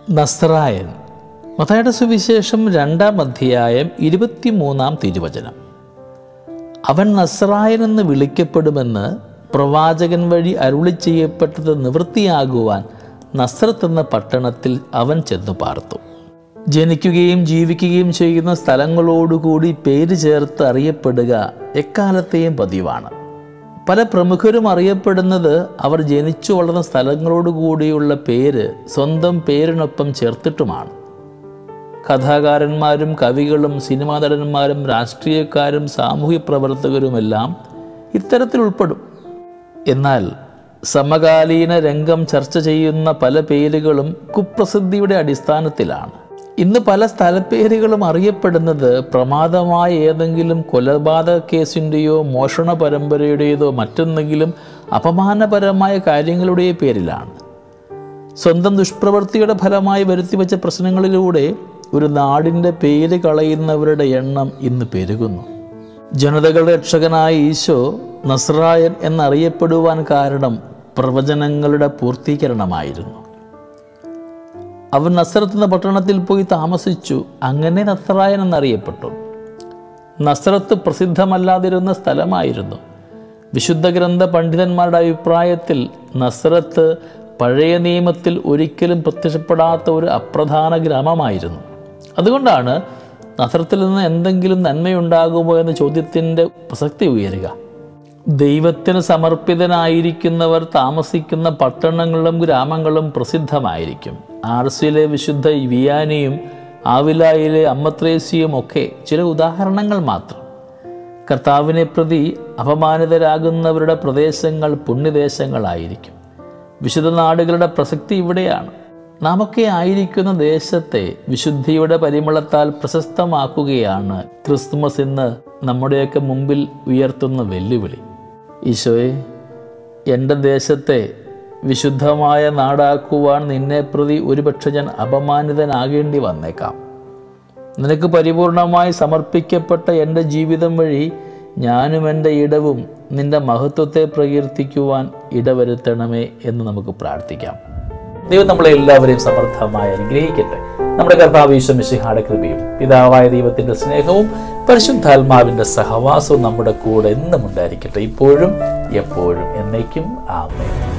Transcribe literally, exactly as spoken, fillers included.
നസ്രായൻ. മത്തായിയുടെ സുവിശേഷം രണ്ടാം അധ്യായം ഇരുപത്തിമൂന്നാം തിരുവചനം. അവൻ നസ്രായൻ എന്ന് വിളിക്കപ്പെടുമെന്ന് പ്രവാചകൻ വഴി അരുളി ചെയ്യപ്പെട്ടത് നിവൃത്തിയാകുവാൻ നസ്രത്ത് എന്ന പട്ടണത്തിൽ അവൻ ചെന്നു പാർത്തു. ജനിക്കുകയും ജീവിക്കുകയും ചെയ്യുന്ന സ്ഥലങ്ങളോടുകൂടി പേര് ചേർത്ത് അറിയപ്പെടുക എക്കാലത്തെയും പതിവാണ്. പല പ്രമുഖരും അറിയപ്പെടുന്നത് അവർ ജനിച്ചു വളർന്ന സ്ഥലങ്ങളോടുകൂടിയുള്ള പേര് സ്വന്തം പേരിനൊപ്പം ചേർത്തിട്ടുമാണ്. കഥാകാരന്മാരും കവികളും സിനിമാ നടന്മാരും രാഷ്ട്രീയക്കാരും സാമൂഹ്യ പ്രവർത്തകരുമെല്ലാം ഇത്തരത്തിൽ ഉൾപ്പെടും. എന്നാൽ സമകാലീന രംഗം ചർച്ച ചെയ്യുന്ന പല പേരുകളും കുപ്രസിദ്ധിയുടെ അടിസ്ഥാനത്തിലാണ്. ഇന്ന് പല സ്ഥലപ്പേരുകളും അറിയപ്പെടുന്നത് പ്രമാദമായ ഏതെങ്കിലും കൊലപാതക കേസിൻ്റെയോ മോഷണ പരമ്പരയുടേതോ മറ്റെന്തെങ്കിലും അപമാനപരമായ കാര്യങ്ങളുടെയോ പേരിലാണ്. സ്വന്തം ദുഷ്പ്രവൃത്തിയുടെ ഫലമായി വരുത്തിവെച്ച പ്രശ്നങ്ങളിലൂടെ ഒരു നാടിൻ്റെ പേര് കളയുന്നവരുടെ എണ്ണം ഇന്ന് പെരുകുന്നു. ജനതകളുടെ രക്ഷകനായ ഈശോ നസ്രായൻ എന്നറിയപ്പെടുവാൻ കാരണം പ്രവചനങ്ങളുടെ പൂർത്തീകരണമായിരുന്നു. അവൻ നസ്രത്ത് എന്ന പട്ടണത്തിൽ പോയി താമസിച്ചു. അങ്ങനെ നസ്രായൻ എന്നറിയപ്പെട്ടു. നസ്രത്ത് പ്രസിദ്ധമല്ലാതിരുന്ന സ്ഥലമായിരുന്നു. വിശുദ്ധ ഗ്രന്ഥ പണ്ഡിതന്മാരുടെ അഭിപ്രായത്തിൽ നസ്രത്ത് പഴയ നിയമത്തിൽ ഒരിക്കലും പ്രത്യക്ഷപ്പെടാത്ത ഒരു അപ്രധാന ഗ്രാമമായിരുന്നു. അതുകൊണ്ടാണ് നസ്രത്തിൽ നിന്ന് എന്തെങ്കിലും നന്മയുണ്ടാകുമോ എന്ന ചോദ്യത്തിൻ്റെ പ്രസക്തി ഉയരുക. ദൈവത്തിന് സമർപ്പിതനായിരിക്കുന്നവർ താമസിക്കുന്ന പട്ടണങ്ങളും ഗ്രാമങ്ങളും പ്രസിദ്ധമായിരിക്കും. ആർസിയിലെ വിശുദ്ധ വിയാനിയും ആവിലായിലെ അമ്മത്രേസ്യയും ഒക്കെ ചില ഉദാഹരണങ്ങൾ മാത്രം. കർത്താവിനെ പ്രതി അപമാനിതരാകുന്നവരുടെ പ്രദേശങ്ങൾ പുണ്യദേശങ്ങളായിരിക്കും. വിശുദ്ധ നാടുകളുടെ പ്രസക്തി ഇവിടെയാണ്. നാമൊക്കെ ആയിരിക്കുന്ന ദേശത്തെ വിശുദ്ധിയുടെ പരിമളത്താൽ പ്രശസ്തമാക്കുകയാണ് ക്രിസ്തുമസ് ഇന്ന് നമ്മുടെയൊക്കെ മുമ്പിൽ ഉയർത്തുന്ന വെല്ലുവിളി. ഈശോയെ, എൻ്റെ ദേശത്തെ വിശുദ്ധമായ നാടാക്കുവാൻ നിന്നെ പ്രതി ഒരുപക്ഷെ ഞാൻ അപമാനിതനാകേണ്ടി വന്നേക്കാം. നിനക്ക് പരിപൂർണമായി സമർപ്പിക്കപ്പെട്ട എൻ്റെ ജീവിതം വഴി ഞാനും എൻ്റെ ഇടവും നിൻ്റെ മഹത്വത്തെ പ്രകീർത്തിക്കുവാൻ ഇടവരുത്തണമേ എന്ന് നമുക്ക് പ്രാർത്ഥിക്കാം. ദൈവം നമ്മളെ എല്ലാവരെയും സമർത്ഥമായി അനുഗ്രഹിക്കട്ടെ. നമ്മുടെ കർത്താവ് ഈശോ മിശിഹായുടെ കൃപയും പിതാവായ ദൈവത്തിൻ്റെ സ്നേഹവും പരിശുദ്ധാത്മാവിൻ്റെ സഹവാസവും നമ്മുടെ കൂടെ എന്നും ഉണ്ടായിരിക്കട്ടെ, ഇപ്പോഴും എപ്പോഴും എന്നേക്കും. ആമേൻ.